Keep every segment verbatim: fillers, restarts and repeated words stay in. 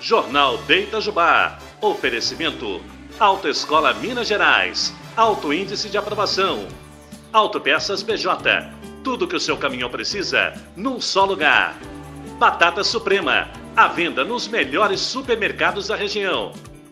Jornal de Itajubá. Oferecimento: Autoescola Minas Gerais. Alto índice de aprovação. Autopeças P J. Tudo que o seu caminhão precisa, num só lugar. Batata Suprema. À venda nos melhores supermercados da região.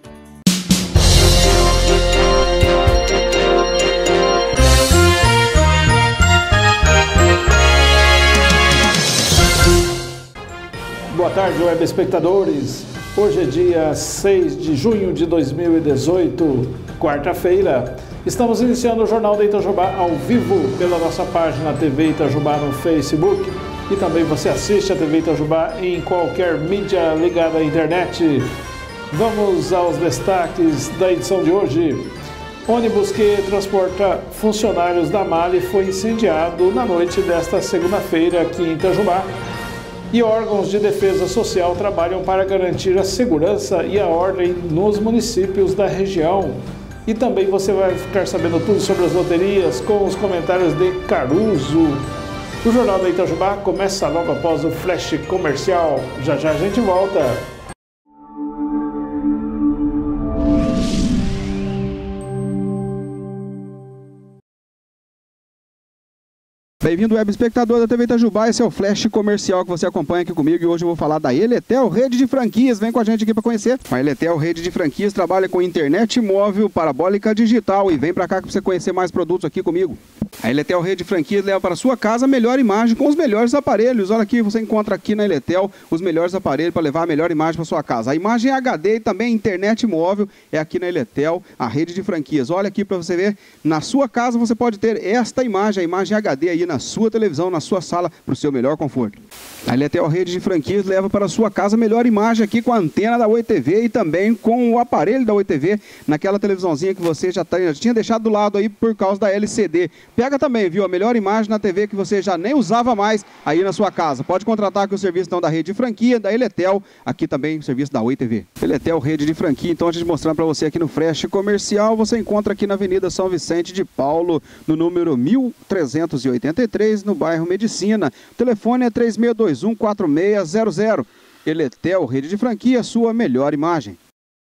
Boa tarde, web espectadores. Hoje é dia seis de junho de dois mil e dezoito, quarta-feira. Estamos iniciando o Jornal de Itajubá ao vivo pela nossa página T V Itajubá no Facebook. E também você assiste a T V Itajubá em qualquer mídia ligada à internet. Vamos aos destaques da edição de hoje. Ônibus que transporta funcionários da Mali foi incendiado na noite desta segunda-feira aqui em Itajubá. E órgãos de defesa social trabalham para garantir a segurança e a ordem nos municípios da região. E também você vai ficar sabendo tudo sobre as loterias com os comentários de Caruso. O Jornal da Itajubá começa logo após o flash comercial. Já já a gente volta. Bem-vindo, web espectador da T V Itajubá. Esse é o flash comercial que você acompanha aqui comigo e hoje eu vou falar da Eletel, rede de franquias. Vem com a gente aqui para conhecer. A Eletel, rede de franquias, trabalha com internet móvel, parabólica digital e vem para cá para você conhecer mais produtos aqui comigo. A Eletel, rede de franquias, leva para sua casa a melhor imagem com os melhores aparelhos. Olha aqui, você encontra aqui na Eletel os melhores aparelhos para levar a melhor imagem para sua casa. A imagem H D e também a internet móvel é aqui na Eletel, a rede de franquias. Olha aqui para você ver, na sua casa você pode ter esta imagem, a imagem H D aí na sua televisão, na sua sala, para o seu melhor conforto. A Eletel, rede de franquias, leva para a sua casa a melhor imagem aqui com a antena da Oi T V e também com o aparelho da Oi T V, naquela televisãozinha que você já, tá, já tinha deixado do lado aí por causa da L C D. Pega também, viu, a melhor imagem na T V que você já nem usava mais aí na sua casa. Pode contratar aqui o serviço então da rede de franquia, da Eletel, aqui também o serviço da Oi T V. Eletel, rede de franquia, então antes de mostrar para você aqui no flash comercial, você encontra aqui na Avenida São Vicente de Paulo, no número mil trezentos e oitenta e três, no bairro Medicina. O telefone é três seis dois um, quatro seis zero zero. Eletel, rede de franquia, sua melhor imagem.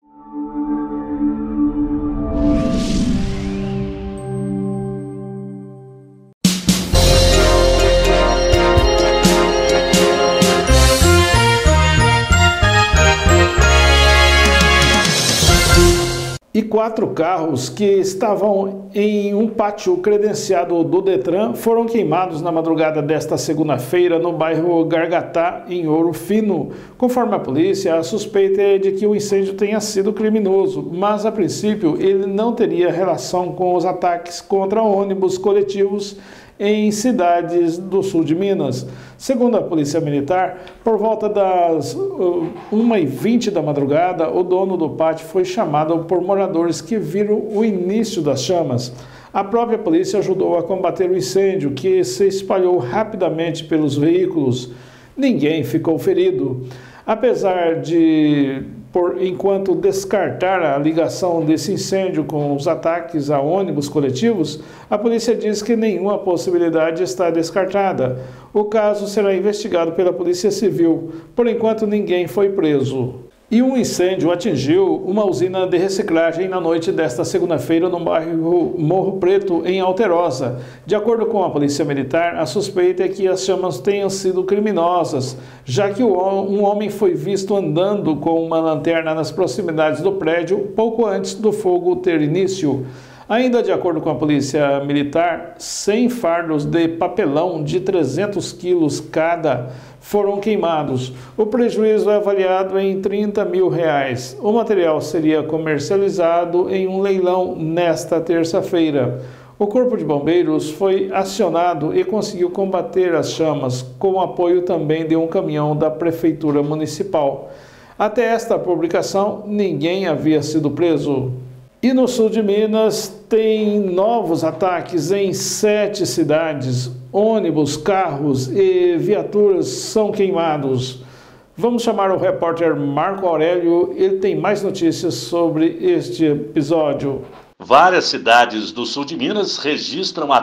E quatro carros que estavam em um pátio credenciado do Detran foram queimados na madrugada desta segunda-feira no bairro Gargatá, em Ouro Fino. Conforme a polícia, a suspeita é de que o incêndio tenha sido criminoso, mas a princípio ele não teria relação com os ataques contra ônibus coletivos em cidades do sul de Minas. Segundo a Polícia Militar, por volta das uh, uma e vinte da madrugada, o dono do pátio foi chamado por moradores que viram o início das chamas. A própria polícia ajudou a combater o incêndio, que se espalhou rapidamente pelos veículos. Ninguém ficou ferido. Apesar de, por enquanto, descartar a ligação desse incêndio com os ataques a ônibus coletivos, a polícia diz que nenhuma possibilidade está descartada. O caso será investigado pela Polícia Civil. Por enquanto, ninguém foi preso. E um incêndio atingiu uma usina de reciclagem na noite desta segunda-feira no bairro Morro Preto, em Alterosa. De acordo com a Polícia Militar, a suspeita é que as chamas tenham sido criminosas, já que um homem foi visto andando com uma lanterna nas proximidades do prédio pouco antes do fogo ter início. Ainda de acordo com a Polícia Militar, cem fardos de papelão de trezentos quilos cada foram queimados. O prejuízo é avaliado em trinta mil reais. O material seria comercializado em um leilão nesta terça-feira. O Corpo de Bombeiros foi acionado e conseguiu combater as chamas, com o apoio também de um caminhão da Prefeitura Municipal. Até esta publicação, ninguém havia sido preso. E no sul de Minas tem novos ataques em sete cidades. Ônibus, carros e viaturas são queimados. Vamos chamar o repórter Marco Aurélio, ele tem mais notícias sobre este episódio. Várias cidades do sul de Minas registram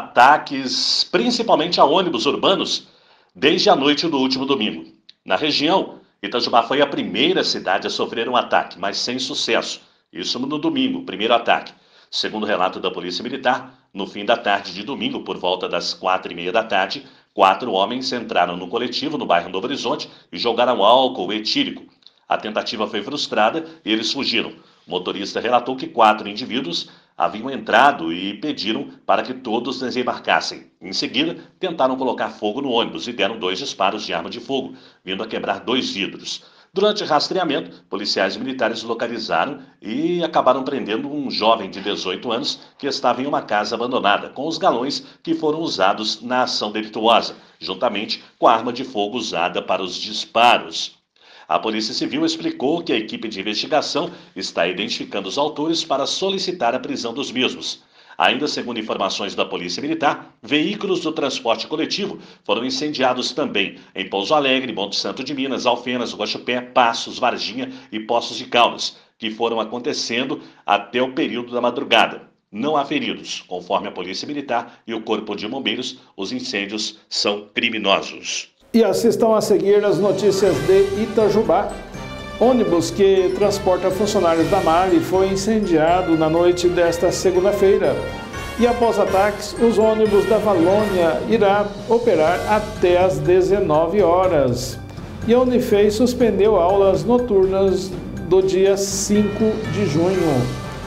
ataques, principalmente a ônibus urbanos, desde a noite do último domingo. Na região, Itajubá foi a primeira cidade a sofrer um ataque, mas sem sucesso. Isso no domingo, primeiro ataque. Segundo o relato da Polícia Militar, no fim da tarde de domingo, por volta das quatro e meia da tarde, quatro homens entraram no coletivo no bairro Novo Horizonte e jogaram álcool etílico. A tentativa foi frustrada e eles fugiram. O motorista relatou que quatro indivíduos haviam entrado e pediram para que todos desembarcassem. Em seguida, tentaram colocar fogo no ônibus e deram dois disparos de arma de fogo, vindo a quebrar dois vidros. Durante o rastreamento, policiais militares localizaram e acabaram prendendo um jovem de dezoito anos que estava em uma casa abandonada, com os galões que foram usados na ação delituosa, juntamente com a arma de fogo usada para os disparos. A Polícia Civil explicou que a equipe de investigação está identificando os autores para solicitar a prisão dos mesmos. Ainda segundo informações da Polícia Militar, veículos do transporte coletivo foram incendiados também em Pouso Alegre, Monte Santo de Minas, Alfenas, Guaxupé, Passos, Varginha e Poços de Caldas, que foram acontecendo até o período da madrugada. Não há feridos. Conforme a Polícia Militar e o Corpo de Bombeiros, os incêndios são criminosos. E assistam a seguir as notícias de Itajubá. Ônibus que transporta funcionários da Mali foi incendiado na noite desta segunda-feira. E após ataques, os ônibus da Valônia irá operar até às dezenove horas. E a Unifei suspendeu aulas noturnas do dia cinco de junho.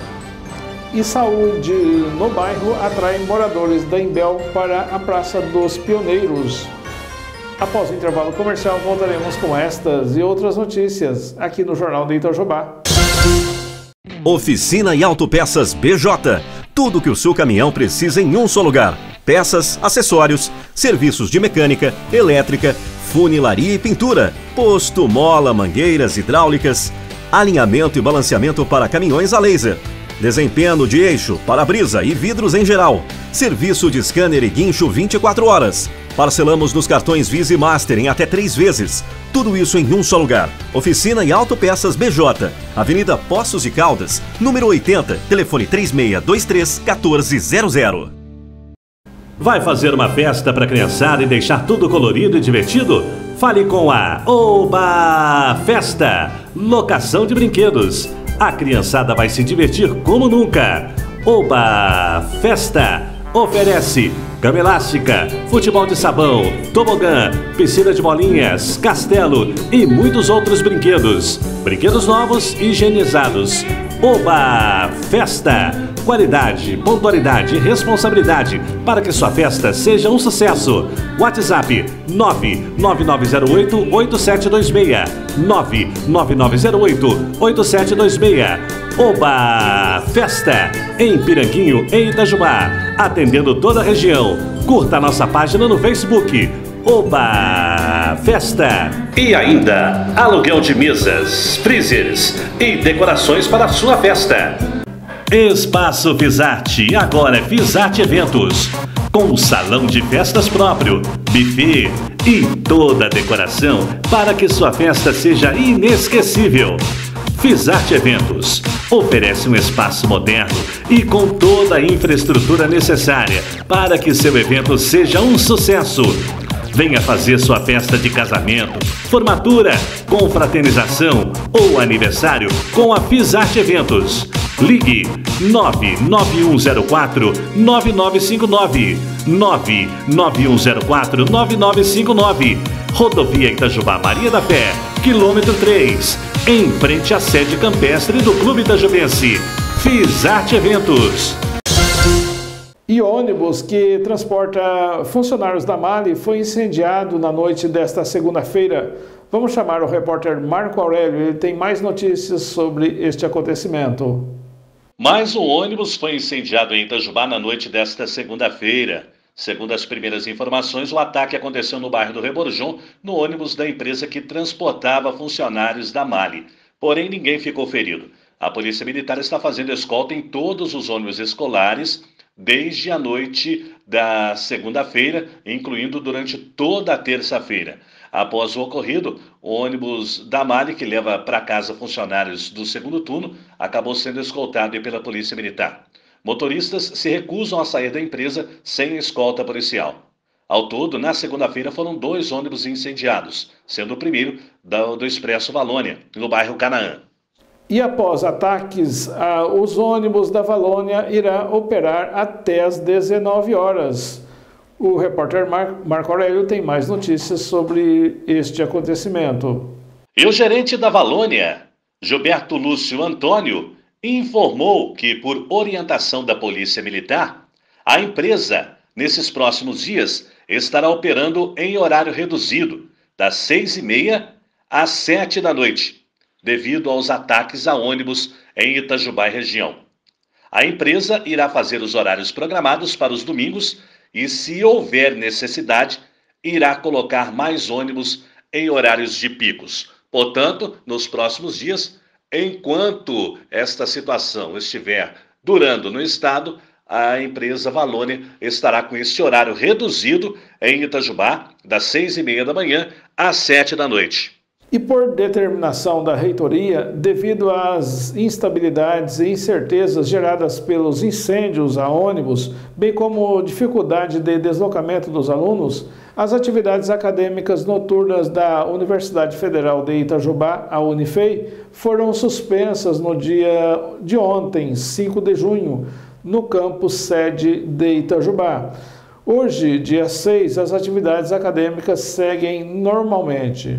E saúde no bairro atrai moradores da Imbel para a Praça dos Pioneiros. Após o intervalo comercial, voltaremos com estas e outras notícias aqui no Jornal de Itajubá. Oficina e Autopeças B J. Tudo que o seu caminhão precisa em um só lugar. Peças, acessórios, serviços de mecânica, elétrica, funilaria e pintura, posto, mola, mangueiras hidráulicas, alinhamento e balanceamento para caminhões a laser, desempenho de eixo, para-brisa e vidros em geral, serviço de scanner e guincho vinte e quatro horas. Parcelamos nos cartões Visa e Master em até três vezes. Tudo isso em um só lugar. Oficina e Autopeças B J. Avenida Poços de Caldas, número oitenta, telefone três seis dois três, um quatro zero zero. Vai fazer uma festa para a criançada e deixar tudo colorido e divertido? Fale com a Oba Festa, locação de brinquedos. A criançada vai se divertir como nunca. Oba Festa oferece cama elástica, futebol de sabão, tobogã, piscina de bolinhas, castelo e muitos outros brinquedos. Brinquedos novos e higienizados. Oba Festa! Qualidade, pontualidade e responsabilidade para que sua festa seja um sucesso. WhatsApp nove nove nove zero oito, oito sete dois seis, nove nove nove zero oito, oito sete dois seis. Oba Festa, em Piranguinho, em Itajubá, atendendo toda a região. Curta a nossa página no Facebook, Oba Festa. E ainda, aluguel de mesas, freezers e decorações para a sua festa. Espaço Fisarte, agora é Fisarte Eventos, com salão de festas próprio, buffet e toda a decoração para que sua festa seja inesquecível. Fisarte Eventos oferece um espaço moderno e com toda a infraestrutura necessária para que seu evento seja um sucesso. Venha fazer sua festa de casamento, formatura, confraternização ou aniversário com a Fisarte Eventos. Ligue nove nove um zero quatro, nove nove cinco nove, nove nove um zero quatro, nove nove cinco nove. Rodovia Itajubá Maria da Fé, quilômetro três, em frente à sede campestre do Clube Itajubense. Fisarte Eventos. E ônibus que transporta funcionários da Mali foi incendiado na noite desta segunda-feira. Vamos chamar o repórter Marco Aurélio, ele tem mais notícias sobre este acontecimento. Mais um ônibus foi incendiado em Itajubá na noite desta segunda-feira. Segundo as primeiras informações, o ataque aconteceu no bairro do Reborjão, no ônibus da empresa que transportava funcionários da Mali. Porém, ninguém ficou ferido. A Polícia Militar está fazendo escolta em todos os ônibus escolares desde a noite da segunda-feira, incluindo durante toda a terça-feira. Após o ocorrido, o ônibus da Mali, que leva para casa funcionários do segundo turno, acabou sendo escoltado pela Polícia Militar. Motoristas se recusam a sair da empresa sem escolta policial. Ao todo, na segunda-feira foram dois ônibus incendiados, sendo o primeiro do, do Expresso Valônia, no bairro Canaã. E após ataques, ah, os ônibus da Valônia irão operar até às dezenove horas. O repórter Mar- Marco Aurélio tem mais notícias sobre este acontecimento. E o gerente da Valônia, Gilberto Lúcio Antônio, informou que, por orientação da Polícia Militar, a empresa, nesses próximos dias, estará operando em horário reduzido, das seis e meia às sete da noite, devido aos ataques a ônibus em Itajubá e região. A empresa irá fazer os horários programados para os domingos e, se houver necessidade, irá colocar mais ônibus em horários de picos. Portanto, nos próximos dias, enquanto esta situação estiver durando no estado, a empresa Valônia estará com esse horário reduzido em Itajubá, das seis e meia da manhã às sete da noite. E por determinação da reitoria, devido às instabilidades e incertezas geradas pelos incêndios a ônibus, bem como dificuldade de deslocamento dos alunos, as atividades acadêmicas noturnas da Universidade Federal de Itajubá, a Unifei, foram suspensas no dia de ontem, cinco de junho, no campus sede de Itajubá. Hoje, dia seis, as atividades acadêmicas seguem normalmente.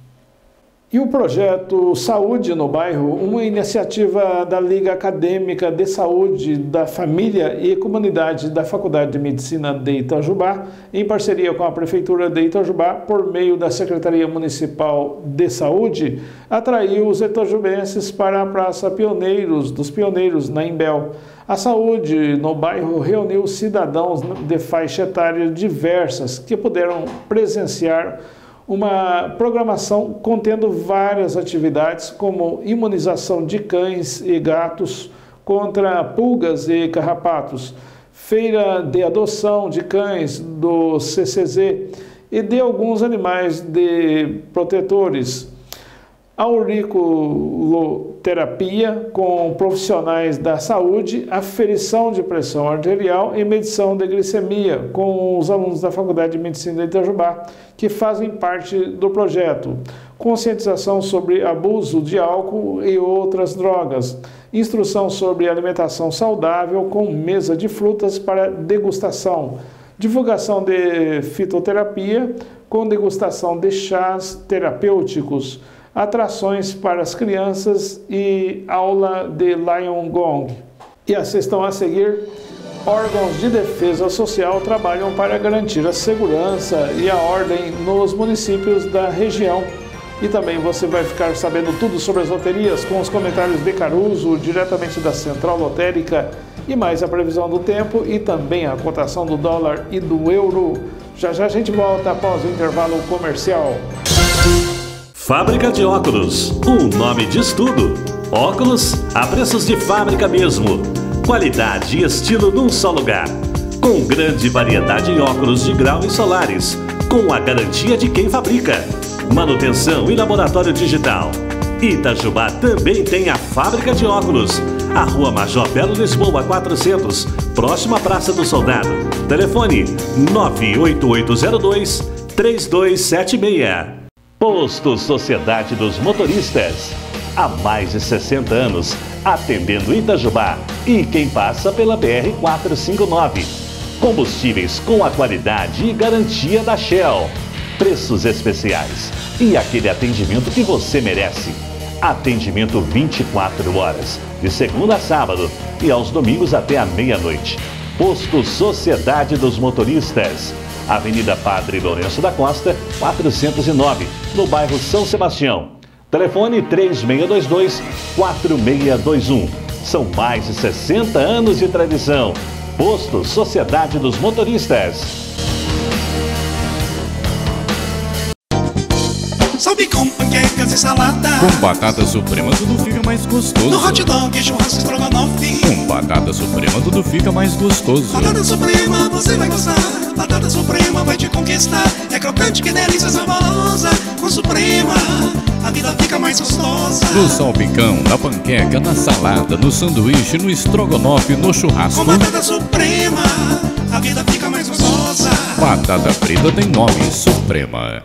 E o projeto Saúde no Bairro, uma iniciativa da Liga Acadêmica de Saúde da Família e Comunidade da Faculdade de Medicina de Itajubá, em parceria com a Prefeitura de Itajubá, por meio da Secretaria Municipal de Saúde, atraiu os itajubenses para a Praça Pioneiros, dos Pioneiros, na Imbel. A saúde no bairro reuniu cidadãos de faixa etária diversas que puderam presenciar uma programação contendo várias atividades, como imunização de cães e gatos contra pulgas e carrapatos, feira de adoção de cães do C C Z e de alguns animais de protetores, auriculoterapia com profissionais da saúde, aferição de pressão arterial e medição de glicemia com os alunos da Faculdade de Medicina de Itajubá, que fazem parte do projeto, conscientização sobre abuso de álcool e outras drogas, instrução sobre alimentação saudável com mesa de frutas para degustação, divulgação de fitoterapia com degustação de chás terapêuticos, atrações para as crianças e aula de Lion Gong. E assistam a seguir: órgãos de defesa social trabalham para garantir a segurança e a ordem nos municípios da região. E também você vai ficar sabendo tudo sobre as loterias com os comentários de Caruso, diretamente da Central Lotérica, e mais a previsão do tempo e também a cotação do dólar e do euro. Já já a gente volta após o intervalo comercial. Fábrica de Óculos, um nome diz tudo. Óculos a preços de fábrica mesmo. Qualidade e estilo num só lugar. Com grande variedade em óculos de grau e solares, com a garantia de quem fabrica. Manutenção e laboratório digital. Itajubá também tem a Fábrica de Óculos. A Rua Major Belo Lisboa quatrocentos, próxima à Praça do Soldado. Telefone nove oito oito zero dois, três dois sete seis. Posto Sociedade dos Motoristas. Há mais de sessenta anos, atendendo Itajubá e quem passa pela B R quatrocentos e cinquenta e nove. Combustíveis com a qualidade e garantia da Shell. Preços especiais e aquele atendimento que você merece. Atendimento vinte e quatro horas, de segunda a sábado e aos domingos até a meia-noite. Posto Sociedade dos Motoristas. Avenida Padre Lourenço da Costa, quatrocentos e nove, no bairro São Sebastião. Telefone três seis dois dois, quatro seis dois um. São mais de sessenta anos de tradição. Posto Sociedade dos Motoristas. Salve com panquecas e salada, com batata suprema tudo fica mais gostoso. no hot dog, churrasco, estrogonofe, Com batata suprema tudo fica mais gostoso. batata suprema você vai gostar, batata suprema vai te conquistar. É crocante, que delícia saborosa, com suprema a vida fica mais gostosa. No salpicão, na panqueca, na salada, no sanduíche, no estrogonofe, no churrasco. Com batata suprema, a vida fica mais gostosa. Batata frita tem nome: Suprema.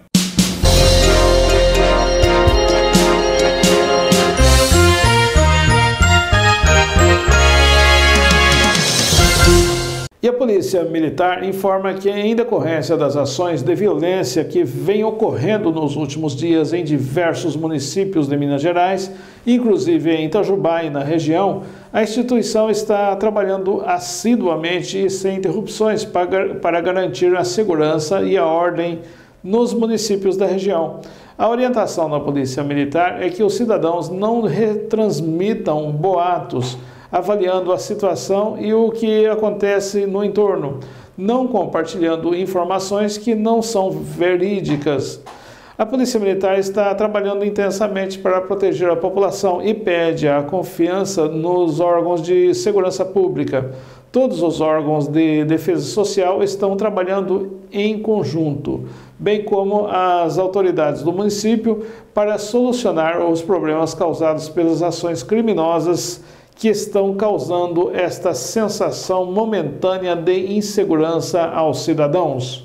E a Polícia Militar informa que, em decorrência das ações de violência que vêm ocorrendo nos últimos dias em diversos municípios de Minas Gerais, inclusive em Itajubá e na região, a instituição está trabalhando assiduamente e sem interrupções para, para garantir a segurança e a ordem nos municípios da região. A orientação da Polícia Militar é que os cidadãos não retransmitam boatos, avaliando a situação e o que acontece no entorno, não compartilhando informações que não são verídicas. A Polícia Militar está trabalhando intensamente para proteger a população e pede a confiança nos órgãos de segurança pública. Todos os órgãos de defesa social estão trabalhando em conjunto, bem como as autoridades do município, para solucionar os problemas causados pelas ações criminosas que estão causando esta sensação momentânea de insegurança aos cidadãos.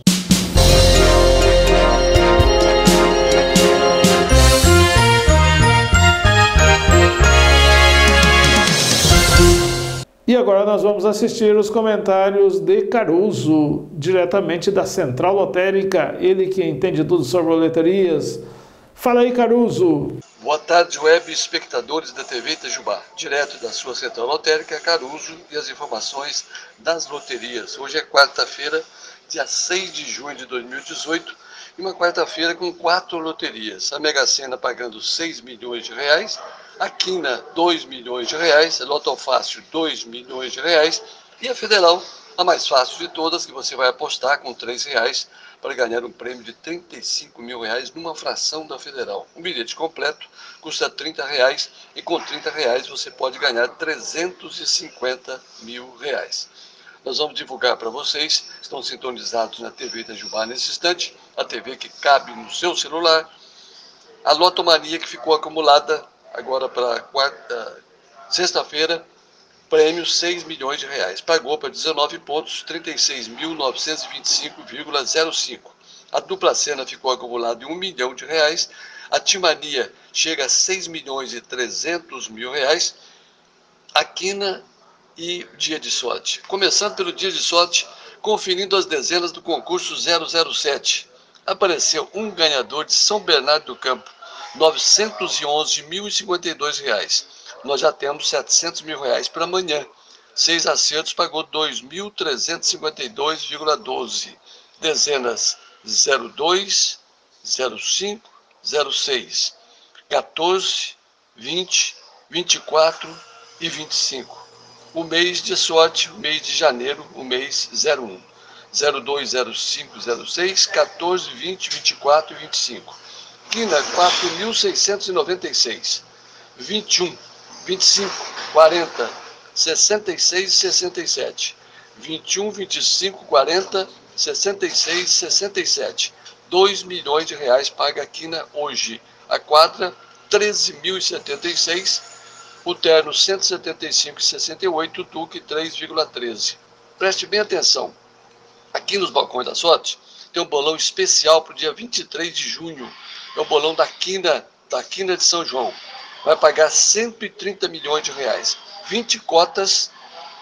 E agora nós vamos assistir os comentários de Caruso, diretamente da Central Lotérica, ele que entende tudo sobre loterias. Fala aí, Caruso! Boa tarde, web espectadores da T V Itajubá, direto da sua Central Lotérica, Caruso, e as informações das loterias. Hoje é quarta-feira, dia seis de junho de dois mil e dezoito, e uma quarta-feira com quatro loterias. A Mega Sena pagando seis milhões de reais, a Quina dois milhões de reais, a Lotofácil dois milhões de reais, e a Federal, a mais fácil de todas, que você vai apostar com três reais, para ganhar um prêmio de trinta e cinco mil reais numa fração da Federal. Um bilhete completo custa trinta reais e com trinta reais você pode ganhar trezentos e cinquenta mil reais. Nós vamos divulgar para vocês, estão sintonizados na T V Itajubá nesse instante, a T V que cabe no seu celular, a Lotomania que ficou acumulada agora para quarta, sexta-feira, prêmio seis milhões de reais. Pagou para dezenove pontos, trinta e seis mil novecentos e vinte e cinco vírgula zero cinco. A Dupla Sena ficou acumulada em um milhão de reais. A Timania chega a seis milhões e trezentos mil reais. A Quina e Dia de Sorte. Começando pelo Dia de Sorte, conferindo as dezenas do concurso zero zero sete. Apareceu um ganhador de São Bernardo do Campo, novecentos e onze mil e cinquenta e dois reais. Nós já temos setecentos mil reais para amanhã. Seis acertos pagou dois mil trezentos e cinquenta e dois vírgula doze. Dezenas zero dois, zero cinco, zero seis, quatorze, vinte, vinte e quatro e vinte e cinco. O mês de sorte, o mês de janeiro, o mês zero um. zero dois, zero cinco, zero seis, quatorze, vinte, vinte e quatro e vinte e cinco. Quina, quatro mil seiscentos e noventa e seis. vinte e um. vinte e cinco, quarenta, sessenta e seis e sessenta e sete. vinte e um, vinte e cinco, quarenta, sessenta e seis e sessenta e sete. dois milhões de reais paga a Quina hoje. A quadra, treze mil e setenta e seis. O terno, cento e setenta e cinco e sessenta e oito. O Duque, três vírgula treze. Preste bem atenção. Aqui nos balcões da sorte, tem um bolão especial para o dia vinte e três de junho. É o bolão da Quina, da Quina de São João. Vai pagar cento e trinta milhões de reais. vinte cotas,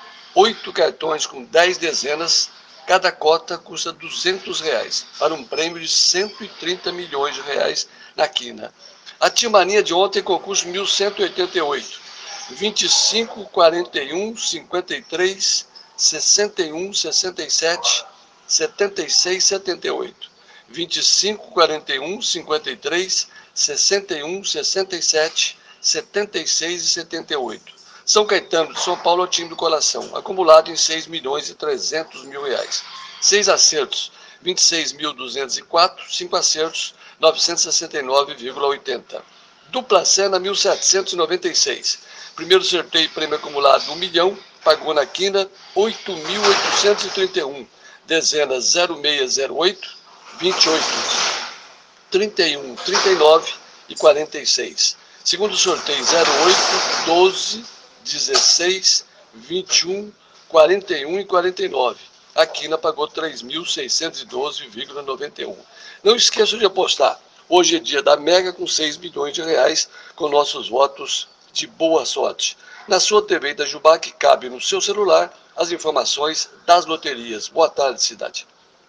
oito cartões com dez dezenas, cada cota custa duzentos reais, para um prêmio de cento e trinta milhões de reais na Quina. A Timania de ontem, concurso mil cento e oitenta e oito. vinte e cinco, quarenta e um, cinquenta e três, sessenta e um, sessenta e sete, setenta e seis, setenta e oito. vinte e cinco, quarenta e um, cinquenta e três, sessenta e um, sessenta e sete, setenta e seis e setenta e oito. São Caetano de São Paulo, time do coração, acumulado em seis milhões e trezentos mil reais. Seis acertos, vinte e seis mil duzentos e quatro, cinco acertos, novecentos e sessenta e nove vírgula oitenta. Dupla Sena, mil setecentos e noventa e seis. Primeiro sorteio, prêmio acumulado um milhão, pagou na Quina oito mil oitocentos e trinta e um. Dezenas zero seis zero oito, vinte e oito, trinta e um, trinta e nove, e quarenta e seis. Segundo sorteio zero oito, doze, dezesseis, vinte e um, quarenta e um e quarenta e nove. A Quina pagou três mil seiscentos e doze vírgula noventa e um. Não esqueça de apostar. Hoje é dia da Mega com seis milhões de reais com nossos votos de boa sorte. Na sua T V Itajubá, que cabe no seu celular, as informações das loterias. Boa tarde, cidade.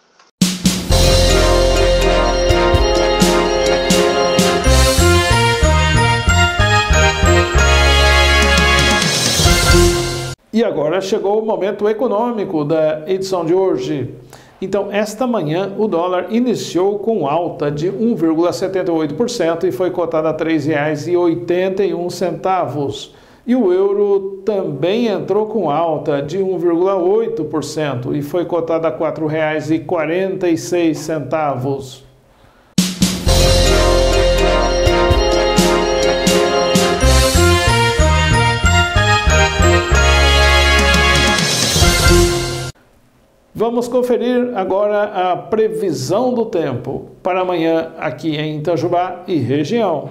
E agora chegou o momento econômico da edição de hoje. Então, esta manhã, o dólar iniciou com alta de um vírgula setenta e oito por cento e foi cotado a três reais e oitenta e um centavos. E o euro também entrou com alta de um vírgula oito por cento e foi cotado a quatro reais e quarenta e seis centavos. Vamos conferir agora a previsão do tempo para amanhã aqui em Itajubá e região.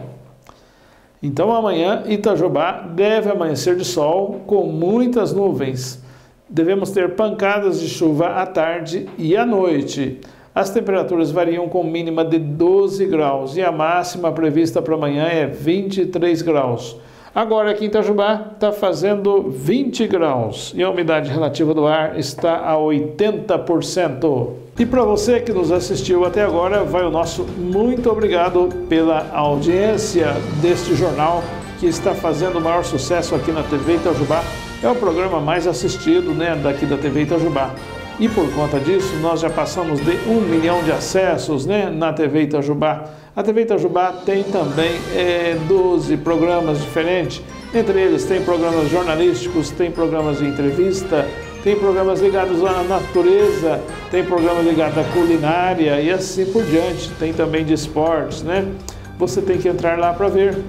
Então amanhã Itajubá deve amanhecer de sol com muitas nuvens. Devemos ter pancadas de chuva à tarde e à noite. As temperaturas variam com mínima de doze graus e a máxima prevista para amanhã é vinte e três graus. Agora aqui em Itajubá está fazendo vinte graus e a umidade relativa do ar está a oitenta por cento. E para você que nos assistiu até agora, vai o nosso muito obrigado pela audiência deste jornal que está fazendo o maior sucesso aqui na T V Itajubá. É o programa mais assistido, né, daqui da T V Itajubá. E por conta disso, nós já passamos de um milhão de acessos, né, na T V Itajubá. A T V Itajubá tem também é, doze programas diferentes. Entre eles tem programas jornalísticos, tem programas de entrevista, tem programas ligados à natureza, tem programas ligados à culinária e assim por diante. Tem também de esportes, né? Você tem que entrar lá para ver.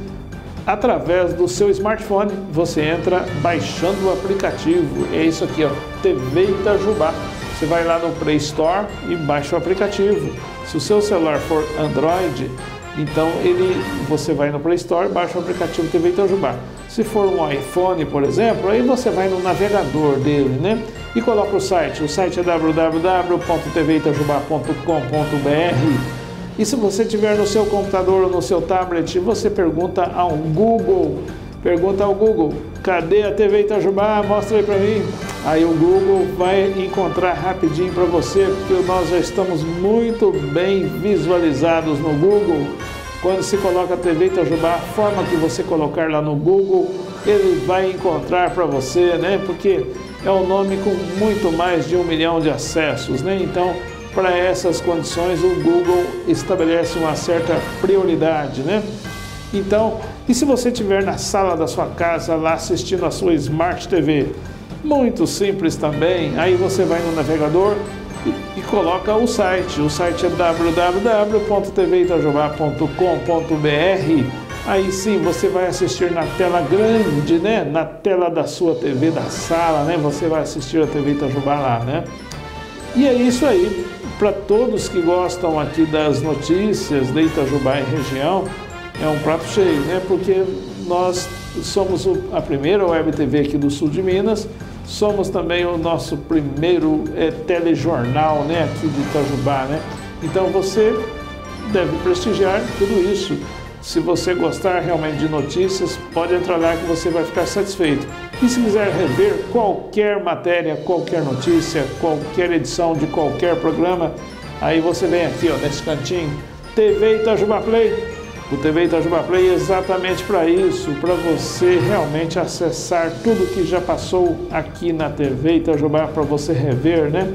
Através do seu smartphone, você entra baixando o aplicativo. É isso aqui, ó, T V Itajubá. Você vai lá no Play Store e baixa o aplicativo. Se o seu celular for Android, então ele, você vai no Play Store e baixa o aplicativo T V Itajubá. Se for um iPhone, por exemplo, aí você vai no navegador dele, né? E coloca o site. O site é w w w ponto t v itajubá ponto com ponto b r. E se você tiver no seu computador ou no seu tablet, você pergunta ao Google. Pergunta ao Google, cadê a T V Itajubá? Mostra aí para mim. Aí o Google vai encontrar rapidinho para você, porque nós já estamos muito bem visualizados no Google. Quando se coloca a T V Itajubá, a forma que você colocar lá no Google, ele vai encontrar para você, né? Porque é um nome com muito mais de um milhão de acessos, né? Então, para essas condições, o Google estabelece uma certa prioridade, né? Então, e se você estiver na sala da sua casa lá assistindo a sua Smart T V? Muito simples também, aí você vai no navegador e, e coloca o site. O site é w w w ponto t v itajubá ponto com ponto b r. Aí sim você vai assistir na tela grande, né? Na tela da sua T V da sala, né? Você vai assistir a T V Itajubá lá, né? E é isso aí. Para todos que gostam aqui das notícias de Itajubá e região, é um prato cheio, né? Porque nós somos a primeira web T V aqui do sul de Minas, somos também o nosso primeiro é, telejornal, né, aqui de Itajubá, né? Então você deve prestigiar tudo isso. Se você gostar realmente de notícias, pode entrar lá que você vai ficar satisfeito. E se quiser rever qualquer matéria, qualquer notícia, qualquer edição de qualquer programa, aí você vem aqui, ó, nesse cantinho, T V Itajubá Play. O T V Itajubá Play é exatamente para isso, para você realmente acessar tudo que já passou aqui na T V Itajubá, para você rever, né?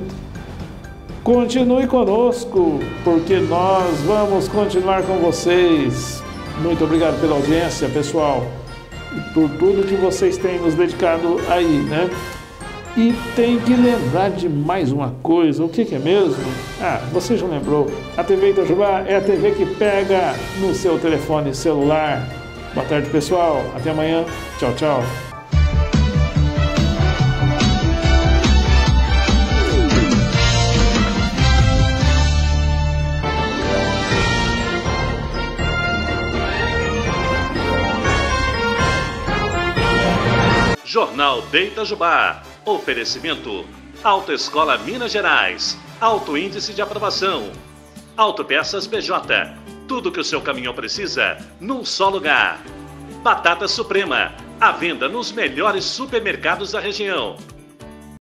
Continue conosco, porque nós vamos continuar com vocês. Muito obrigado pela audiência, pessoal, e por tudo que vocês têm nos dedicado aí, né? E tem que lembrar de mais uma coisa. O que, que é mesmo? Ah, você já lembrou. A T V Itajubá é a T V que pega no seu telefone celular. Boa tarde, pessoal. Até amanhã. Tchau, tchau. Jornal de Itajubá. Oferecimento Autoescola Minas Gerais. Alto índice de aprovação. Autopeças B J. Tudo que o seu caminhão precisa num só lugar. Batata Suprema. À venda nos melhores supermercados da região.